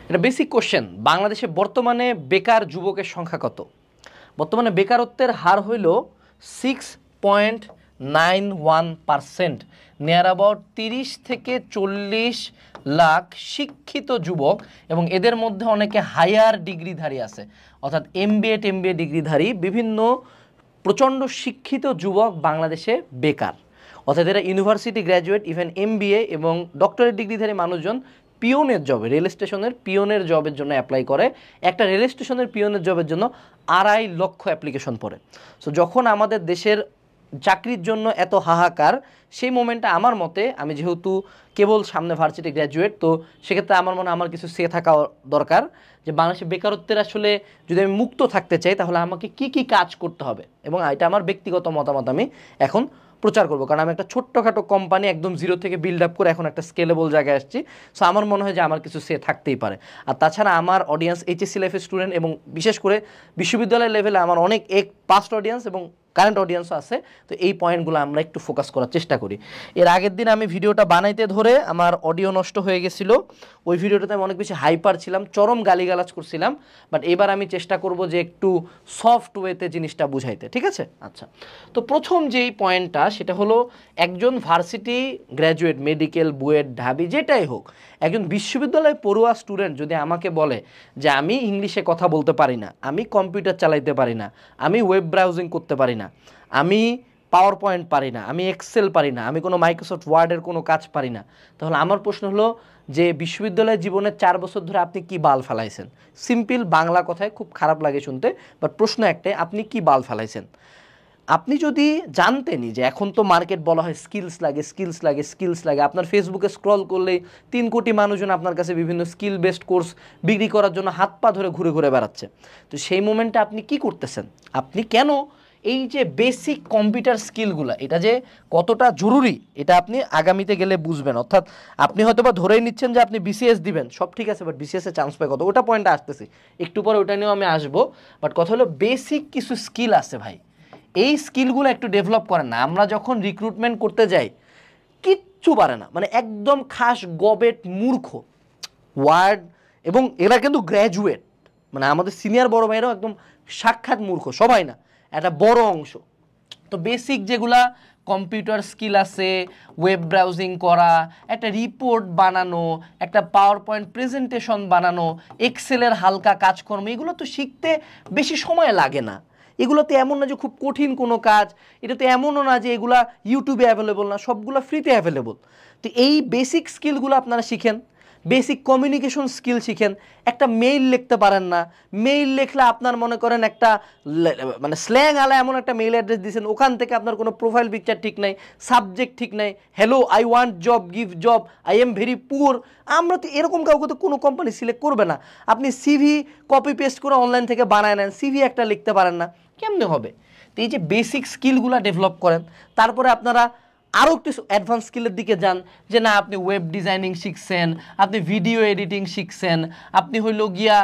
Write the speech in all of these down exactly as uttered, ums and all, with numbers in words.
এটা basic question. বাংলাদেশে বর্তমানে বেকার যুবকের সংখ্যা কত? বর্তমানে বেকারত্বের হার হইল six point nine one percent. Near about তিরিশ থেকে চল্লিশ লাখ শিক্ষিত যুবক, এবং এদের মধ্যে অনেকে হায়ার ডিগ্রিধারী আছে, অর্থাৎ এম বি এ টেম বি এ ডিগ্রিধারী বিভিন্ন প্রচণ্ড শিক্ষিত যুবক বাংলাদেশে বেকার। অর্থাৎ এরা university graduate, even M B A এবং ডক্টরেট ডিগ্রিধারী মানুষজন পিওনের জবে, রেল স্টেশনের পিওনের জবের জন্য অ্যাপ্লাই করে। একটা রেল স্টেশনের পিওনের জবের জন্য আড়াই লক্ষ অ্যাপ্লিকেশন পড়ে। সো যখন আমাদের দেশের চাকরির জন্য এত হাহাকার, সেই মোমেন্টে আমার মতে, আমি যেহেতু কেবল সামনে ভার্সিটি গ্র্যাজুয়েট, তো সেক্ষেত্রে আমার মনে আমার কিছু সে থাকা দরকার যে বাংলাদেশে বেকারত্বের আসলে যদি আমি মুক্ত থাকতে চাই তাহলে আমাকে কি কি কাজ করতে হবে, এবং এটা আমার ব্যক্তিগত মতামত আমি এখন প্রচার করবো। কারণ আমি একটা ছোট্টখাটো কোম্পানি একদম জিরো থেকে বিল্ড আপ করে এখন একটা স্কেলেবল জায়গায় আসছি। সো আমার মনে হয় যে আমার কিছু সে থাকতেই পারে। আর তাছাড়া আমার অডিয়েন্স এইচএসসি লাইফের স্টুডেন্ট, এবং বিশেষ করে বিশ্ববিদ্যালয় লেভেলে আমার অনেক এক পাস্ট অডিয়েন্স এবং কারেন্ট অডিয়েন্সও আছে। তো এই পয়েন্টগুলো আমরা একটু ফোকাস করার চেষ্টা করি। এর আগের দিন আমি ভিডিওটা বানাইতে ধরে আমার অডিও নষ্ট হয়ে গেছিলো। ওই ভিডিওটাতে আমি অনেক বেশি হাইপার ছিলাম, চরম গালিগালাজ করছিলাম। বাট এবার আমি চেষ্টা করব যে একটু সফট ওয়েতে জিনিসটা বুঝাইতে, ঠিক আছে? আচ্ছা, তো প্রথম যেই পয়েন্টটা সেটা হলো, একজন ভার্সিটি গ্র্যাজুয়েট, মেডিকেল, বুয়েট, ঢাবি যেটাই হোক, একজন বিশ্ববিদ্যালয় পড়ুয়া স্টুডেন্ট যদি আমাকে বলে যে আমি ইংলিশে কথা বলতে পারি না, আমি কম্পিউটার চালাইতে পারি না, আমি ওয়েব ব্রাউজিং করতে পারি না, আমি পাওয়ার পয়েন্ট পারি না, আমি এক্সেল পারি না, আমি কোনো মাইক্রোসফট ওয়ার্ডের কোনো কাজ পারি না, তাহলে আমার প্রশ্ন হলো যে বিশ্ববিদ্যালয় জীবনের চার বছর ধরে আপনি কি বাল ফেলাইছেন? সিম্পল বাংলা কথায়, খুব খারাপ লাগে শুনতে, বাট প্রশ্ন একটাই, আপনি কি বাল ফেলাইছেন? আপনি যদি জানতেনই যে এখন তো মার্কেট বলা হয় স্কিলস লাগে, স্কিলস লাগে, স্কিলস লাগে, আপনার ফেসবুকে স্ক্রল করলেই তিন কোটি মানুষজন আপনার কাছে বিভিন্ন স্কিল বেসড কোর্স বিক্রি করার জন্য হাত পা ধরে ঘুরে ঘুরে বেড়াচ্ছে। তো সেই মোমেন্টে আপনি কি করতেছেন? আপনি কেন এই যে বেসিক কম্পিউটার স্কিলগুলো, এটা যে কতটা জরুরি এটা আপনি আগামীতে গেলে বুঝবেন। অর্থাৎ আপনি হয়তো বা ধরেই নিচ্ছেন যে আপনি বিসিএস দিবেন, সব ঠিক আছে, বাট বিসিএসে চান্স পায় কত? ওটা পয়েন্টে আসতেছি, একটু পরে ওটা নিয়েও আমি আসবো। বাট কথা হলো বেসিক কিছু স্কিল আছে ভাই, এই স্কিলগুলো একটু ডেভেলপ করেন না। আমরা যখন রিক্রুটমেন্ট করতে যাই কিচ্ছু পারে না, মানে একদম খাস গবেট মূর্খ ওয়ার্ড, এবং এরা কিন্তু গ্র্যাজুয়েট, মানে আমাদের সিনিয়র বড় ভাইরাও একদম সাক্ষাৎ মূর্খ, সবাই না, একটা বড় অংশ। তো বেসিক যেগুলা কম্পিউটার স্কিল আছে, ওয়েব ব্রাউজিং করা, একটা রিপোর্ট বানানো, একটা পাওয়ার পয়েন্ট প্রেজেন্টেশন বানানো, এক্সেলের হালকা কাজকর্ম, এগুলো তো শিখতে বেশি সময় লাগে না। এগুলোতে এমন না যে খুব কঠিন কোনো কাজ, এটাতে এমনও না যে এগুলা ইউটিউবে অ্যাভেলেবল না, সবগুলো ফ্রিতে অ্যাভেলেবল। তো এই বেসিক স্কিলগুলো আপনারা শিখেন, বেসিক কমিউনিকেশন স্কিল শিখেন। একটা মেইল লিখতে পারেন না, মেইল লিখলে আপনার মনে করেন একটা মানে স্ল্যাং আলা এমন একটা মেইল অ্যাড্রেস দিয়েছেন, ওখান থেকে আপনার কোনো প্রোফাইল পিকচার ঠিক নাই, সাবজেক্ট ঠিক নাই, hello I want job, give job, I am very poor. আমরা তো এরকম কাউকে তো কোনো কোম্পানি সিলেক্ট করবে না। আপনি সিভি কপি পেস্ট করে অনলাইন থেকে বানায় নেন, সিভি একটা লিখতে পারেন না, কেমনে হবে? তো এই যে বেসিক স্কিলগুলো ডেভেলপ করেন, তারপরে আপনারা আরও একটু অ্যাডভান্স স্কিলের দিকে যান, যে না আপনি ওয়েব ডিজাইনিং শিখছেন, আপনি ভিডিও এডিটিং শিখছেন, আপনি হইল গিয়া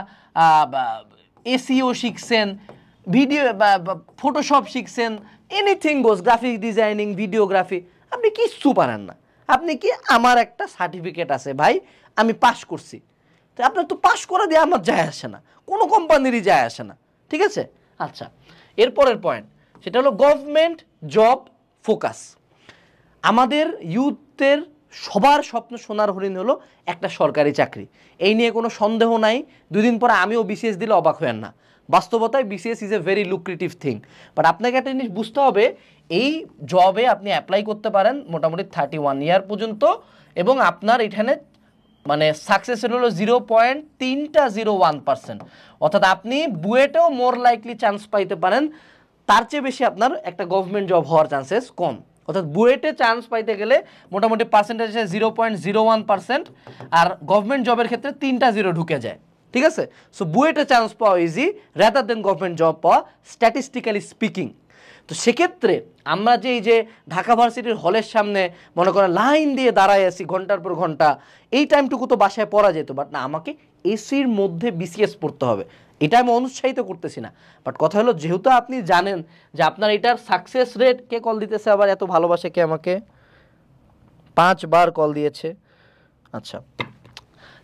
এসইও শিখছেন, ভিডিও বা ফটোশপ শিখছেন, anything goes, graphic designing, videography, আপনি কিচ্ছু পারেন না। আপনি কি, আমার একটা সার্টিফিকেট আছে ভাই, আমি পাস করছি। তো আপনার তো পাস করে দিয়ে আমার যায় আসে না, কোনো কোম্পানিরই যায় আসে না, ঠিক আছে? আচ্ছা, এরপরের পয়েন্ট সেটা হলো গভর্নমেন্ট জব ফোকাস। আমাদের ইউথের সবার স্বপ্ন, সোনার হরিণ হলো একটা সরকারি চাকরি, এই নিয়ে কোনো সন্দেহ নাই। দুদিন পরে আমিও বিসিএস দিলে অবাক হয়েন না, বাস্তবতায় BCS is a very lucrative thing. But আপনাকে একটা জিনিস বুঝতে হবে, এই জবে আপনি অ্যাপ্লাই করতে পারেন মোটামুটি থার্টি ওয়ান ইয়ার পর্যন্ত, এবং আপনার এখানে মানে সাকসেস রেট হলো জিরো পয়েন্ট তিনটা জিরো ওয়ান পার্সেন্ট। অর্থাৎ আপনি বুয়েটেও মোর লাইকলি চান্স পাইতে পারেন, তার চেয়ে বেশি আপনার একটা গভর্নমেন্ট জব হওয়ার চান্সেস কম। অর্থাৎ বুয়েটে চান্স পাইতে গেলে মোটামুটি পার্সেন্টেজ আছে zero point zero one percent, আর গভর্নমেন্ট জবের ক্ষেত্রে তিনটা জিরো ঢুকে যায়, ঠিক আছে? সো বুয়েটে চান্স পাওয়া easy rather than government job পাওয়া, স্ট্যাটিস্টিক্যালি স্পিকিং। তো সেক্ষেত্রে আমরা যে এই যে ঢাকা ভার্সিটির হলের সামনে মনে করেন লাইন দিয়ে দাঁড়ায় আছি ঘন্টার পর ঘন্টা, এই টাইমটুকু তো বাসায় পড়া যেত, বাট না, আমাকে এসির মধ্যে বিসিএস পড়তে হবে। এটা আমি অনুৎসাহিত করতেছি না, বাট কথা হলো যেহেতু আপনি জানেন যে আপনার এটার সাকসেস রেট, কে কল দিতেছে আবার এত ভালোবাসে কে আমাকে, পাঁচবার কল দিয়েছে। আচ্ছা,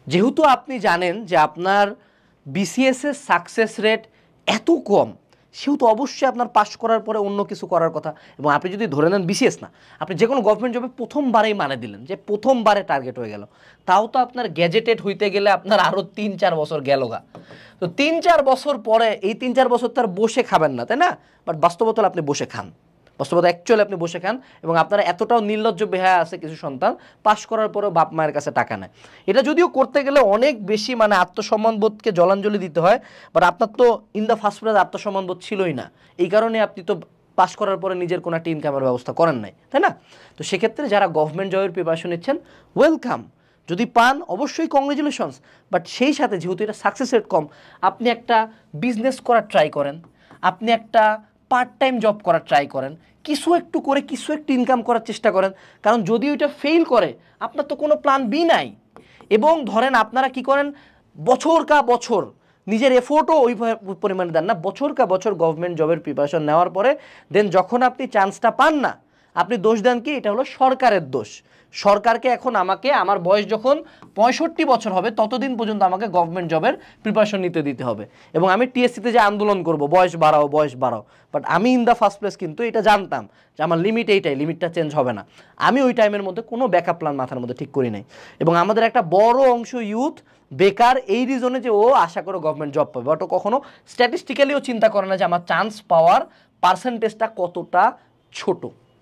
যেহেতু আপনি জানেন যে আপনার বিসিএস এর সাকসেস রেট এত কম, সেহেতু অবশ্যই আপনার পাস করার পরে অন্য কিছু করার কথা। এবং আপনি যদি ধরে নেন বিসিএস না, আপনি যে কোনো গভর্নমেন্ট জবে প্রথমবারেই মানে দিলেন যে প্রথমবারে টার্গেট হয়ে গেল, তাও তো আপনার গ্যাজেটেড হইতে গেলে আপনার আরও তিন চার বছর গেল গা। তো তিন চার বছর পরে এই তিন চার বছর তো আর বসে খাবেন না, তাই না? বাট বাস্তবতা আপনি বসে খান, বাস্তবতা অ্যাকচুয়ালি আপনি বসে খান। এবং আপনারা এতটাও নির্লজ্জ বেহায়া আছে কিছু সন্তান, পাশ করার পরেও বাপ মায়ের কাছে টাকা নেয়। এটা যদিও করতে গেলে অনেক বেশি মানে আত্মসম্মানবোধকে জলাঞ্জলি দিতে হয়, বাট আপনার তো ইন দ্য ফার্স্ট প্লেস আত্মসম্মানবোধ ছিলই না, এই কারণে আপনি তো পাশ করার পরে নিজের কোনো একটা ইনকামের ব্যবস্থা করেন নাই, তাই না? তো সেক্ষেত্রে যারা গভর্নমেন্ট জবের প্রিপারেশন নিচ্ছেন, ওয়েলকাম। যদি পান অবশ্যই কংগ্রেচুলেশনস, বাট সেই সাথে যেহেতু এটা সাকসেস রেট কম, আপনি একটা বিজনেস করার ট্রাই করেন, আপনি একটা পার্ট টাইম জব করার ট্রাই করেন, কিছু একটু করে কিছু একটু ইনকাম করার চেষ্টা করেন। কারণ যদি ওইটা ফেল করে আপনার তো কোনো প্ল্যান বি নাই। এবং ধরেন আপনারা কি করেন, বছর কা বছর নিজের এফোর্টও ওই পরিমাণে দেন না, বছর কা বছর গভর্নমেন্ট জবের প্রিপারেশন নেওয়ার পরে দেন যখন আপনি চান্সটা পান না, আপনি দোষ দেন কি, এটা হলো সরকারের দোষ। সরকারকে এখন আমাকে আমার বয়স যখন পঁয়ষট্টি বছর হবে ততদিন পর্যন্ত আমাকে গভর্নমেন্ট জবের প্রিপারেশন নিতে দিতে হবে, এবং আমি টিএসসিতে যে আন্দোলন করব বয়স বাড়াও বয়স বাড়াও। বাট আমি ইন দ্য ফার্স্ট প্লেস কিন্তু এটা জানতাম যে আমার লিমিট এইটাই, লিমিটটা চেঞ্জ হবে না। আমি ওই টাইমের মধ্যে কোনো ব্যাকআপ প্ল্যান মাথার মধ্যে ঠিক করি নাই। এবং আমাদের একটা বড় অংশ ইউথ বেকার এই রিজনে যে ও আশা করে গভর্নমেন্ট জব পাবে, বাট ও কখনো স্ট্যাটিস্টিক্যালিও চিন্তা করে না যে আমার চান্স পাওয়ার পার্সেন্টেজটা কতটা ছোট।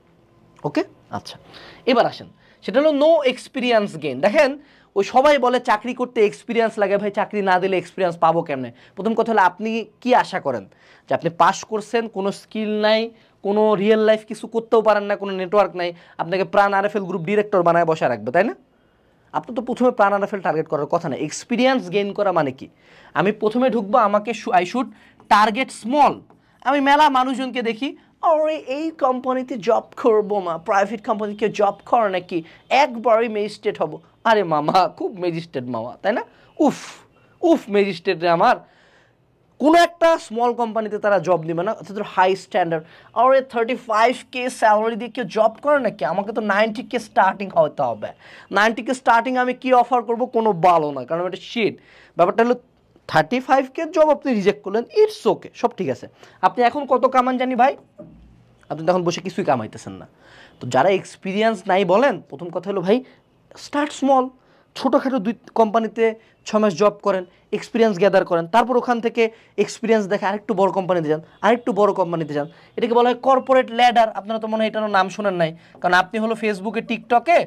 ওকে, আচ্ছা এবার আসেন, সেটা হলো নো এক্সপিরিয়েন্স গেইন। দেখেন ওই সবাই বলে চাকরি করতে এক্সপিরিয়েন্স লাগে, ভাই চাকরি না দিলে এক্সপিরিয়েন্স পাবো কেমনে? প্রথম কথা হলো আপনি কি আশা করেন যে আপনি পাস করছেন, কোনো স্কিল নাই, কোনো রিয়েল লাইফ কিছু করতেও পারেন না, কোনো নেটওয়ার্ক নাই, আপনাকে প্রাণ আরএফএল গ্রুপ ডিরেক্টর বানায় বসে রাখবে, তাই না? আপনি তো প্রথমে প্রাণ আরএফএল টার্গেট করার কথা না। এক্সপিরিয়েন্স গেইন করা মানে কি, আমি প্রথমে ঢুকবো, আমাকে আই শুড টার্গেট স্মল। আমি মেলা মানুষজনকে দেখি, আরে এই কোম্পানিতে জব করবো মা, প্রাইভেট কোম্পানিকে জব করে নাকি, একবারই ম্যাজিস্ট্রেট হব। আরে মামা খুব ম্যাজিস্ট্রেট মামা, তাই না? উফ উফ ম্যাজিস্ট্রেটে আমার কোনো একটা স্মল কোম্পানিতে তারা জব দিবে না, অর্থাৎ হাই স্ট্যান্ডার্ড। আর থার্টি ফাইভ কে স্যালারি দিয়ে কেউ জব করে নাকি, আমাকে তো নাইনটি কে স্টার্টিং হতে হবে। নাইনটি কে স্টার্টিং আমি কি অফার করব, কোনো ভালো না, কারণ এটা শিট। ব্যাপারটা হলো থার্টি ফাইভ কে জব আপনি রিজেক্ট করলেন, ইটস ওকে, সব ঠিক আছে। আপনি এখন কত কামান জানি ভাই, আপনি তখন বসে কিছুই কামাইতেছেন না। তো যারা এক্সপিরিয়েন্স নাই বলেন, প্রথম কথা হলো ভাই স্টার্ট স্মল, ছোটোখাটো দুই কোম্পানিতে ছ মাস জব করেন, এক্সপিরিয়েন্স গ্যাদার করেন, তারপর ওখান থেকে এক্সপিরিয়েন্স দেখে আরেকটু বড় কোম্পানিতে যান, আরেকটু বড় কোম্পানিতে যান। এটাকে বলা হয় কর্পোরেট ল্যাডার। আপনারা তো মনে হয় এটার নাম শোনেন নাই, কারণ আপনি হলো ফেসবুকে টিকটকে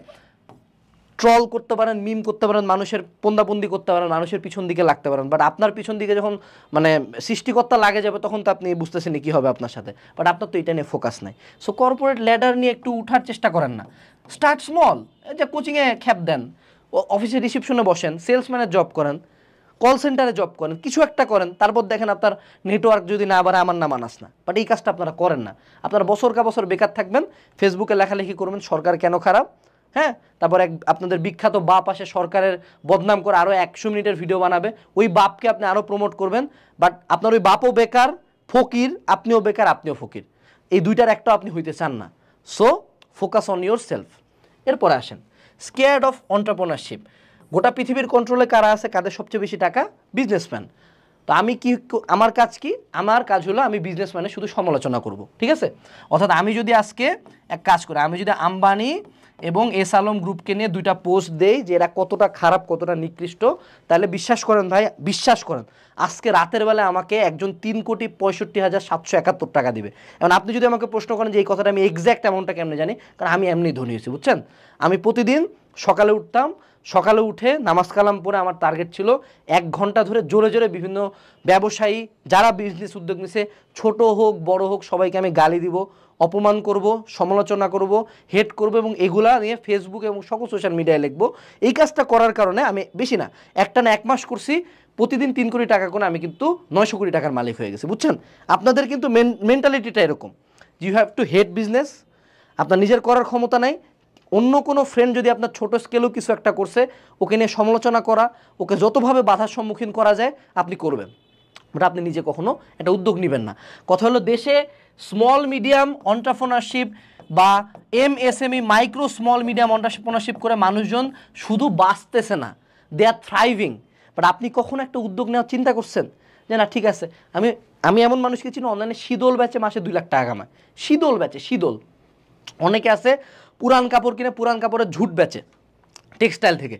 ট্রল করতে পারেন, মিম করতে পারেন, মানুষের পন্দাপন্দি করতে পারেন, মানুষের পিছন দিকে লাগতে পারেন, বাট আপনার পিছন দিকে যখন মানে সৃষ্টিকর্তা লাগে যাবে তখন তো আপনি বুঝতেছেন কী হবে আপনার সাথে। বাট আপনার তো এটা নিয়ে ফোকাস নাই। সো কর্পোরেট ল্যাডার নিয়ে একটু উঠার চেষ্টা করেন না, স্টার্ট স্মল। যে কোচিংয়ে খ্যাপ দেন, অফিসে রিসেপশনে বসেন, সেলসম্যানের জব করেন, কল সেন্টারে জব করেন, কিছু একটা করেন, তারপর দেখেন আপনার নেটওয়ার্ক যদি না বাড়ে আমার নাম আনাস না। বাট এই কাজটা আপনারা করেন না, আপনারা বছর কা বছর বেকার থাকবেন, ফেসবুকে লেখালেখি করবেন সরকার কেন খারাপ, হ্যাঁ, তারপর এক আপনাদের বিখ্যাত বাপ আসে সরকারের বদনাম করে আরও একশো মিনিটের ভিডিও বানাবে, ওই বাপকে আপনি আরও প্রমোট করবেন। বাট আপনার ওই বাপও বেকার, ফকির, আপনিও বেকার, আপনিও ফকির, এই দুইটার একটা আপনি হইতে চান না। So focus on yourself. এরপরে আসেন স্কেয়ার্ড অফ এন্টারপ্রেনারশিপ। গোটা পৃথিবীর কন্ট্রোলে কারা আছে, কাদের সবচেয়ে বেশি টাকা? বিজনেসম্যান। তো আমি কি, আমার কাজ কি? আমার কাজ হলো আমি বিজনেসম্যানের শুধু সমালোচনা করব, ঠিক আছে? অর্থাৎ আমি যদি আজকে এক কাজ করি, আমি যদি আম্বানি এবং এস আলম গ্রুপকে নিয়ে দুইটা পোস্ট দেই যে এরা কতটা খারাপ, কতটা নিকৃষ্ট, তাহলে বিশ্বাস করেন ভাই, বিশ্বাস করেন আজকে রাতের বেলা আমাকে একজন তিন কোটি পঁয়ষট্টি হাজার সাতশো একাত্তর টাকা দিবে। এখন আপনি যদি আমাকে প্রশ্ন করেন যে এই কথাটা আমি এক্স্যাক্ট অ্যামাউন্টটা কেমনে জানি, কারণ আমি এমনি ধনী হয়েছি, বুঝছেন? আমি প্রতিদিন সকালে উঠতাম, সকালে উঠে নামাজ কালাম পরে আমার টার্গেট ছিল এক ঘন্টা ধরে জোরে জোরে বিভিন্ন ব্যবসায়ী যারা বিজনেস উদ্যোগ নিছে, ছোট হোক বড় হোক, সবাইকে আমি গালি দিব, অপমান করব, সমালোচনা করব, হেট করব, এবং এগুলা নিয়ে ফেসবুক এবং সকল সোশ্যাল মিডিয়ায় লিখবো। এই কাজটা করার কারণে আমি বেশি না, একটা না এক মাস করছি, প্রতিদিন তিন কোটি টাকা করে আমি কিন্তু নয়শো কোটি টাকার মালিক হয়ে গেছি, বুঝছেন? আপনাদের কিন্তু মেন্টালিটিটা এরকম, you have to hate business. আপনার নিজের করার ক্ষমতা নাই, অন্য কোনো ফ্রেন্ড যদি আপনার ছোটো স্কেলেও কিছু একটা করছে, ওকে নিয়ে সমালোচনা করা, ওকে যতভাবে বাধার সম্মুখীন করা যায় আপনি করবেন, বাট আপনি নিজে কখনো একটা উদ্যোগ নেবেন না। কথা হলো দেশে স্মল মিডিয়াম এন্টারপ্রেনারশিপ বা MSME, micro small medium entrepreneurship করে মানুষজন শুধু বাঁচতেছে না, দে আর থ্রাইভিং। বাট আপনি কখনো একটা উদ্যোগ নেওয়ার চিন্তা করছেন যে না ঠিক আছে, আমি আমি এমন মানুষকে চিনি অনলাইনে শীতল বেচে মাসে দুই লাখ টাকা কামায়, শীতল বেচে শীতল। অনেকে আছে পুরান কাপড় কিনে পুরান কাপড়ের ঝুট বেচে টেক্সটাইল থেকে,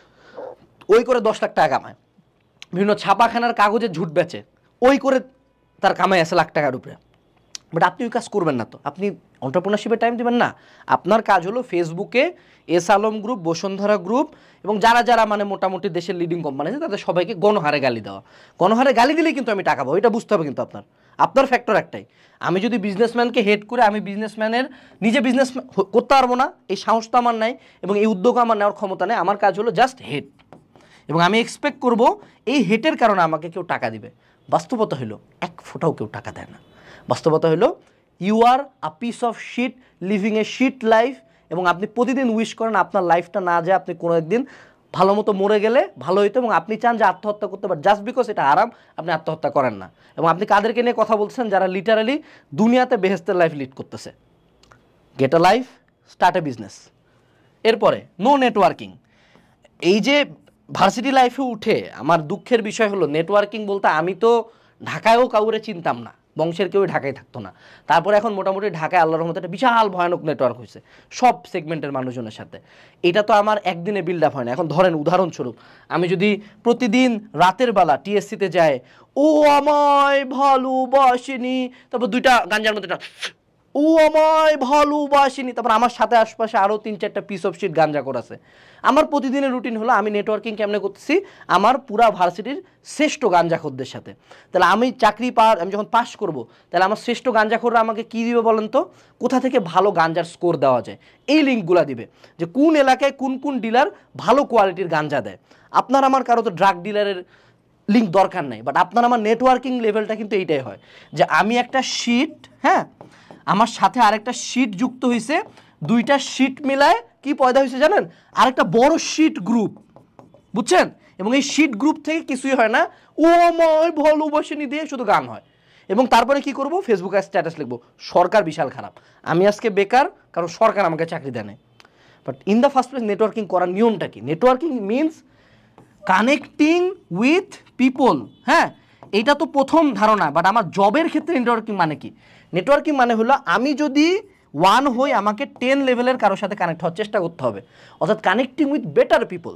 ওই করে দশ লাখ টাকা কামায়। বিভিন্ন ছাপাখানার কাগজের ঝুট বেচে, ওই করে তার কামাই আছে লাখ টাকার উপরে। বাট আপনি ওই কাজ করবেন না, তো আপনি এন্টারপ্রেনারশিপে টাইম দেবেন না। আপনার কাজ হলো ফেসবুকে এস আলম গ্রুপ, বসুন্ধরা গ্রুপ এবং যারা যারা মানে মোটামুটি দেশের লিডিং কোম্পানি আছে তাদের সবাইকে গণহারে গালি দেওয়া। গণহারে গালি দিলেই কিন্তু আমি টাকা পাবো, এটা বুঝতে হবে। কিন্তু আপনার আপনার ফ্যাক্টর একটাই, আমি যদি বিজনেসম্যানকে হেড করে আমি বিজনেসম্যানের নিজে বিজনেস করতে পারবো না, এই সাহস তো আমার নাই এবং এই উদ্যোগ আমার নেওয়ার ক্ষমতা নেই। আমার কাজ হলো জাস্ট হেড, এবং আমি এক্সপেক্ট করব এই হেটের কারণে আমাকে কেউ টাকা দিবে। বাস্তবতা হলো এক ফোঁটাও কেউ টাকা দেয় না। বাস্তবতা হলো you are a piece of shit living a shit life, এবং আপনি প্রতিদিন উইশ করেন আপনার লাইফটা না যায় আপনি কোনো একদিন ভালো মতো মরে গেলে ভালো হইতো, এবং আপনি চান যে আত্মহত্যা করতে পারেন, জাস্ট বিকজ এটা আরাম আপনি আত্মহত্যা করেন না। এবং আপনি কাদেরকে নিয়ে কথা বলছেন? যারা লিটারালি দুনিয়াতে বেহেস্তের লাইফ লিড করতেছে। Get a life, start a business. এরপরে নো নেটওয়ার্কিং। এই যে ভার্সিটি লাইফে উঠে আমার দুঃখের বিষয় হলো নেটওয়ার্কিং বলতে আমি তো ঢাকায়ও কাউরে চিনতাম না, বংশের কেউ ঢাকায় থাকতো না। তারপরে এখন মোটামুটি ঢাকায় আল্লাহর রহমতে একটা বিশাল ভয়ানক নেটওয়ার্ক হয়েছে সব সেগমেন্টের মানুষজনের সাথে। এটা তো আমার একদিনে বিল্ড আপ হয় না। এখন ধরেন উদাহরণস্বরূপ আমি যদি প্রতিদিন রাতের বেলা টিএসসিতে যাই, ও আমায় ভালোবাসেনি, তারপর দুইটা গাঞ্জার মধ্যে ও আমায় ভালোবাসেনি, তারপর আমার সাথে আশপাশে আরও তিন চারটা পিস অফ শিট গাঞ্জা করেছে। আমার প্রতিদিনের রুটিন হলো আমি নেটওয়ার্কিং কেমনে করতেছি আমার পুরা ভার্সিটির শ্রেষ্ঠ গাঞ্জাখোরদের সাথে। তাহলে আমি চাকরি পাওয়ার আমি যখন পাস করব তাহলে আমার শ্রেষ্ঠ গাঞ্জাখোররা আমাকে কী দিবে বলেন তো? কোথা থেকে ভালো গাঞ্জার স্কোর দেওয়া যায় এই লিঙ্কগুলো দিবে, যে কোন এলাকায় কোন কোন ডিলার ভালো কোয়ালিটির গাঞ্জা দেয়। আপনার আমার কারো তো ড্রাগ ডিলারের লিঙ্ক দরকার নাই, বাট আপনার আমার নেটওয়ার্কিং লেভেলটা কিন্তু এইটাই হয় যে আমি একটা শিট, হ্যাঁ আমার সাথে আরেকটা শিট যুক্ত হয়েছে, দুইটা শিট মিলায় কি পয়দা হয়েছে জানেন? আরেকটা বড় শিট গ্রুপ, বুঝছেন? এবং এই শিট গ্রুপ থেকে কিছুই হয় না, ও আমায় ভালোবাসেনি দিয়ে শুধু গান হয়। এবং তারপরে কি করব? ফেসবুকে স্ট্যাটাস লিখবো সরকার বিশাল খারাপ, আমি আজকে বেকার কারণ সরকার আমাকে চাকরি দেয় না। But in the first place networking করার নিয়মটা কি? Networking means connecting with people. হ্যাঁ, এইটা তো প্রথম ধারণা, বাট আমার জবের ক্ষেত্রে নেটওয়ার্কিং মানে কি? নেটওয়ার্কিং মানে হলো আমি যদি ওয়ান হই আমাকে টেন লেভেলের কারোর সাথে কানেক্ট হওয়ার চেষ্টা করতে হবে, অর্থাৎ কানেক্টিং উইথ বেটার পিপল।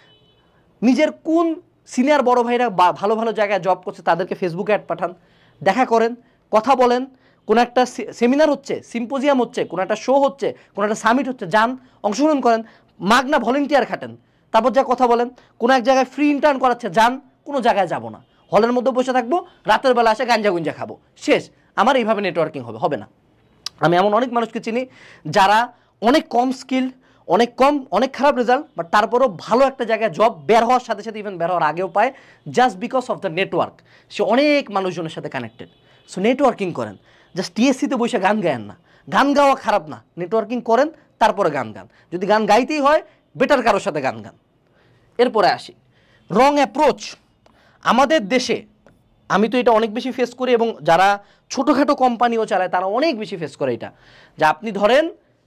নিজের কোন সিনিয়র বড় ভাইরা ভালো ভালো জায়গায় জব করছে তাদেরকে ফেসবুকে অ্যাড পাঠান, দেখা করেন, কথা বলেন। কোনো একটা সেমিনার হচ্ছে, সিম্পোজিয়াম হচ্ছে, কোনো একটা শো হচ্ছে, কোনো একটা সামিট হচ্ছে, যান অংশগ্রহণ করেন, মাগনা ভলেন্টিয়ার খাটেন, তারপর যা কথা বলেন। কোনো এক জায়গায় ফ্রি ইন্টার্ন করাচ্ছে, যান। কোনো জায়গায় যাব না, হলের মধ্যে বসে থাকবো, রাতের বেলা আসে গাঞ্জা গুঞ্জা খাবো, শেষ। আমার এইভাবে নেটওয়ার্কিং হবে হবে না। আমি এমন অনেক মানুষকে চিনি যারা অনেক কম স্কিল, অনেক কম, অনেক খারাপ রেজাল্ট, বাট তারপরও ভালো একটা জায়গায় জব বের হওয়ার সাথে সাথে ইভেন বের হওয়ার আগেও পায়, just because of the network. সে অনেক মানুষজনের সাথে কানেক্টেড। সো নেটওয়ার্কিং করেন, জাস্ট টিএসসিতে বসে গান গায়েন না। গান গাওয়া খারাপ না, নেটওয়ার্কিং করেন তারপরে গান গান। যদি গান গাইতেই হয় বেটার কারোর সাথে গান গান। এরপরে আসি রং অ্যাপ্রোচ। আমাদের দেশে আমি তো এটা অনেক বেশি ফেস করি, এবং যারা ছোটোখাটো কোম্পানিও চালায় তারা অনেক বেশি ফেস করে এটা, যে আপনি ধরেন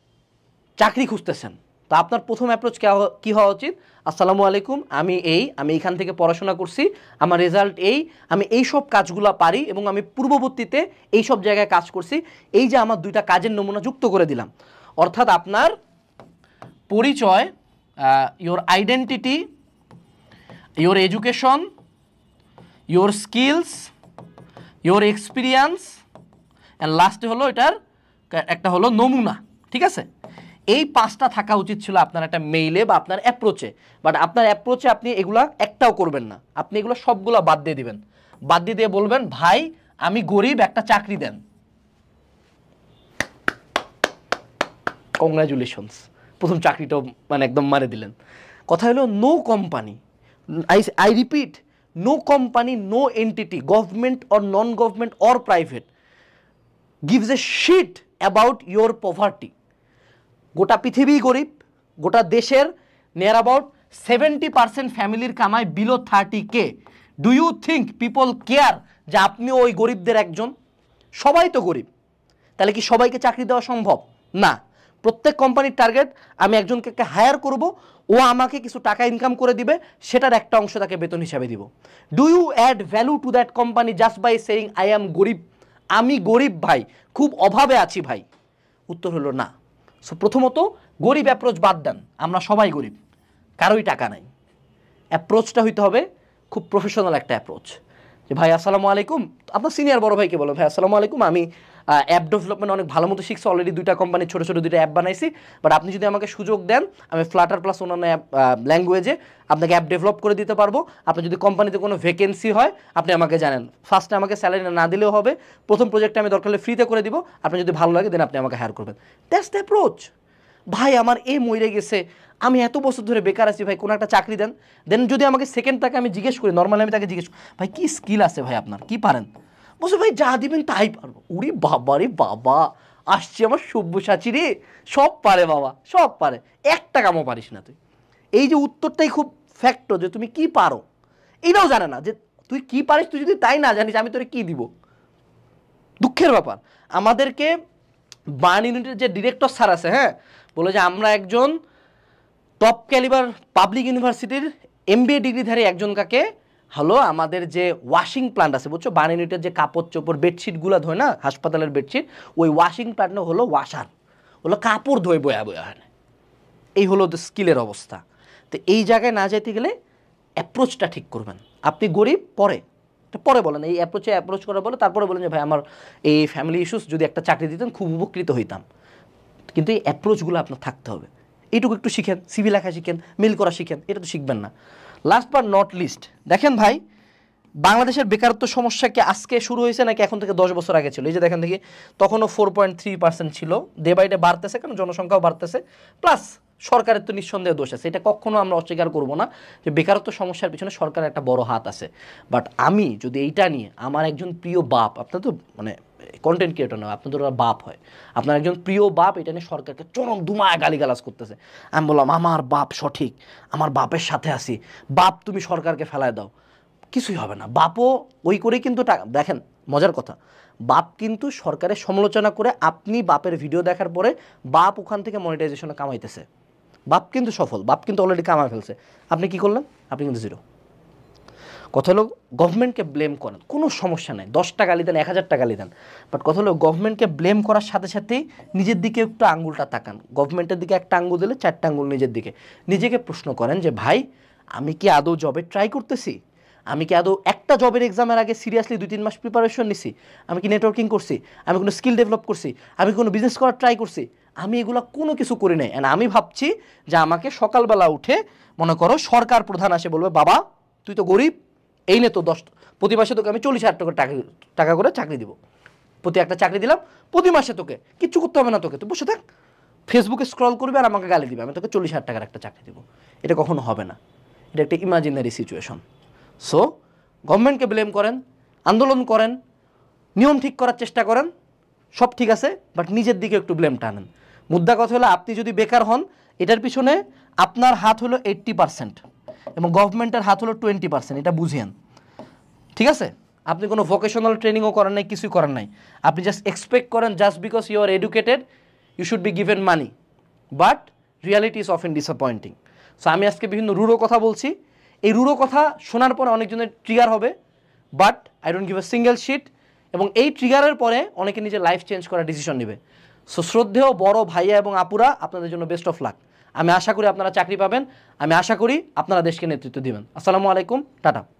চাকরি খুঁজতেছেন, তো আপনার প্রথম অ্যাপ্রোচ কী হওয়া উচিত? আসসালামু আলাইকুম, আমি এই আমি এইখান থেকে পড়াশোনা করছি, আমার রেজাল্ট এই, আমি এই সব কাজগুলো পারি এবং আমি পূর্ববর্তীতে এই সব জায়গায় কাজ করছি, এই যে আমার দুইটা কাজের নমুনা যুক্ত করে দিলাম। অর্থাৎ আপনার পরিচয়, your identity, your education, your skills, your experience, and লাস্টে হলো এটার একটা হলো নমুনা। ঠিক আছে, এই পাঁচটা থাকা উচিত ছিল আপনার একটা মেইলে বা আপনার অ্যাপ্রোচে। বাট আপনার অ্যাপ্রোচে আপনি এগুলা একটাও করবেন না, আপনি এগুলো সবগুলো বাদ দিয়ে দিবেন। বাদ দিয়ে দিয়ে বলবেন, ভাই আমি গরিব, একটা চাকরি দেন। কংগ্রাচুলেশনস, প্রথম চাকরিটাও মানে একদম মারে দিলেন। কথা হলো no company, I I repeat, no company, no entity, government or non government or private gives a shit about your poverty. গোটা পৃথিবী গরিব, গোটা দেশের নিয়ার অ্যাবাউট সেভেন্টি পার্সেন্ট ফ্যামিলির কামায় below thirty K. Do you think people care যে আপনিও ওই গরিবদের একজন? সবাই তো গরিব, তাহলে কি সবাইকে চাকরি দেওয়া সম্ভব না? প্রত্যেক কোম্পানির টার্গেট আমি একজনকে হায়ার করব, ও আমাকে কিছু টাকা ইনকাম করে দিবে, সেটার একটা অংশ তাকে বেতন হিসাবে দিব। Do you add value to that company just by saying I am গরিব, আমি গরিব ভাই, খুব অভাবে আছি ভাই? উত্তর হলো না। সো প্রথমত গরিব অ্যাপ্রোচ বাদ দেন, আমরা সবাই গরিব, কারোই টাকা নাই। অ্যাপ্রোচটা হইতে হবে খুব প্রফেশনাল একটা অ্যাপ্রোচ, যে ভাই আসসালামু আলাইকুম, আপনার সিনিয়র বড় ভাইকে বলো, ভাই আসসালামু আলাইকুম, আমি অ্যাপ ডেভেলপমেন্ট অনেক ভালো মতো শিখছি, অলরেডি দুইটা কোম্পানির ছোটো ছোটো দুইটা অ্যাপ বানাইছি, বাট আপনি যদি আমাকে সুযোগ দেন আমি ফ্লাটার প্লাস অন্যান্য অ্যাপ ল্যাঙ্গুয়েজে আপনাকে অ্যাপ ডেভেলপ করে দিতে পারবো। আপনার যদি কোম্পানিতে কোনো ভ্যাকেন্সি হয় আপনি আমাকে জানেন, ফার্স্টে আমাকে স্যালারি না দিলেও হবে, প্রথম প্রজেক্টে আমি দরকার হলে ফ্রিতে করে দিব, আপনি যদি ভালো লাগে দেন আপনি আমাকে হায়ার করবেন। That's the approach. ভাই আমার এ মরে গেছে, আমি এত বছর ধরে বেকার আছি, ভাই কোনো একটা চাকরি দেন। দেন যদি আমাকে সেকেন্ড তাকে আমি জিজ্ঞেস করি, নর্মালি আমি তাকে জিজ্ঞেস করি ভাই কী স্কিল আছে ভাই আপনার, কী পারেন? বলছে ভাই যা দিবেন তাই পারবো। উরি বাবা রে বাবা, আসছে আমার সব্যসাচী রে, সব পারে বাবা, সব পারে, একটা কামও পারিস না তুই। এই যে উত্তরটাই খুব ফ্যাক্টর, যে তুমি কি পারো এটাও জানে না, যে তুই কি পারিস, তুই যদি তাই না জানিস আমি তোরে কি দিব। দুঃখের ব্যাপার, আমাদেরকে বার্ন ইউনিটের যে ডিরেক্টর স্যার আছে, হ্যাঁ, বলে যে আমরা একজন টপ ক্যালিবার পাবলিক ইউনিভার্সিটির এমবিএ ডিগ্রিধারী একজন কাকে হলো আমাদের যে ওয়াশিং প্ল্যান্ট আছে বুঝছো, বার্ন ইউনিটের যে কাপড় চোপড় বেডশিটগুলো ধোয় না হাসপাতালের বেডশিট, ওই ওয়াশিং প্ল্যান্টটা হলো ওয়াশার, হলো কাপড় ধোয় বয়া বয়া হয়। এই হলো স্কিলের অবস্থা। তো এই জায়গায় না যেতে গেলে অ্যাপ্রোচটা ঠিক করবেন। আপনি গরিব পরে পরে বলেন, এই অ্যাপ্রোচে অ্যাপ্রোচ করা বলে তারপরে বলেন যে ভাই আমার এই ফ্যামিলি ইস্যুস, যদি একটা চাকরি দিতেন খুব উপকৃত হইতাম। কিন্তু এই অ্যাপ্রোচগুলো আপনার থাকতে হবে, এইটুকু একটু শিখেন, সিভি লেখা শিখেন, মেল করা শিখেন, এটা তো শিখবেন না। লাস্ট বাট নট লিস্ট, দেখেন ভাই বাংলাদেশের বেকারত্ব সমস্যা কি আজকে শুরু হয়েছে নাকি এখন থেকে দশ বছর আগে ছিল? এই যে দেখেন দেখি, তখনও ফোর পয়েন্ট থ্রি পার্সেন্ট ছিল, ডে বাই ডে বাড়তেছে, কারণ জনসংখ্যাও বাড়তেছে, প্লাস সরকারের তো নিঃসন্দেহে দোষ আছে, এটা কখনো আমরা অস্বীকার করবো না যে বেকারত্ব সমস্যার পিছনে সরকারের একটা বড় হাত আছে। বাট আমি যদি এইটা নিয়ে আমার একজন প্রিয় বাপ, আপনার তো মানে কন্টেন্ট ক্রিয়েটর নয়, আপনাদের ওরা বাপ হয়, আপনার একজন প্রিয় বাপ এটা নিয়ে সরকারকে চরম দুমায় গালিগালাজ করতেছে, আমি বললাম আমার বাপ সঠিক, আমার বাপের সাথে আসি, বাপ তুমি সরকারকে ফেলায় দাও, কিছুই হবে না। বাপও ওই করেই কিন্তু টাকা, দেখেন মজার কথা, বাপ কিন্তু সরকারের সমালোচনা করে, আপনি বাপের ভিডিও দেখার পরে বাপ ওখান থেকে মনিটাইজেশনে কামাইতেছে, বাপ কিন্তু সফল, বাপ কিন্তু অলরেডি কামাই ফেলছে, আপনি কি করলেন? আপনি কিন্তু জিরো। কথা হলো গভর্নমেন্টকে ব্লেম করেন, কোনো সমস্যা নেই, দশ টাকা গালি দেন, এক হাজার টাকা গালি দেন, বাট কথা হলো গভর্নমেন্টকে ব্লেম করার সাথে সাথেই নিজের দিকে একটু আঙ্গুলটা তাকান। গভর্নমেন্টের দিকে একটা আঙ্গুল দিলে চারটা আঙ্গুল নিজের দিকে, নিজেকে প্রশ্ন করেন যে ভাই আমি কি আদৌ জবে ট্রাই করতেছি? আমি কি আদৌ একটা জবের এক্সামের আগে সিরিয়াসলি দুই তিন মাস প্রিপারেশন নিছি? আমি কি নেটওয়ার্কিং করছি? আমি কোনো স্কিল ডেভেলপ করছি? আমি কোনো বিজনেস করার ট্রাই করছি? আমি এগুলো কোনো কিছু করি নাই। অ্যান্ড আমি ভাবছি যে আমাকে সকালবেলা উঠে মনে করো সরকার প্রধান আসে বলবে বাবা তুই তো গরিব, এই নে তো দশ, প্রতি মাসে তোকে আমি চল্লিশ হাজার টাকা টাকা টাকা করে চাকরি দিব, প্রতি একটা চাকরি দিলাম, প্রতি মাসে তোকে কিচ্ছু করতে হবে না, তোকে তুই বসে থাক, ফেসবুকে স্ক্রল করবে আর আমাকে গালি দিবে, আমি তোকে চল্লিশ হাজার টাকার একটা চাকরি দিব। এটা কখনো হবে না, এটা একটা ইমাজিনারি সিচুয়েশন। সো গভর্নমেন্টকে ব্লেম করেন, আন্দোলন করেন, নিয়ম ঠিক করার চেষ্টা করেন, সব ঠিক আছে, বাট নিজের দিকে একটু ব্লেম টানেন। মুদ্রা কথা হলো আপনি যদি বেকার হন এটার পিছনে আপনার হাত হলো এইট্টি পার্সেন্ট এবং গভর্নমেন্টের হাত হলো টোয়েন্টি পার্সেন্ট, এটা বুঝিয়েন, ঠিক আছে? আপনি কোনো ভোকেশনাল ট্রেনিংও করেন নাই, কিছুই করেন নাই, আপনি জাস্ট এক্সপেক্ট করেন just because you are educated you should be given money, but reality is often disappointing. So আমি আজকে বিভিন্ন রুড়ো কথা বলছি, এই রুড়ো কথা শোনার পরে অনেকজনের ট্রিগার হবে, but I don't give a single shit, এবং এই ট্রিগারের পরে অনেকে নিজের লাইফ চেঞ্জ করার ডিসিশন নেবে। সো শ্রদ্ধেয় বড় ভাইয়া এবং আপুরা, আপনাদের জন্য বেস্ট অফ লাক। আমি আশা করি আপনারা চাকরি পাবেন, আমি আশা করি আপনারা দেশকে নেতৃত্ব দিবেন। আসসালামু আলাইকুম, টাটা।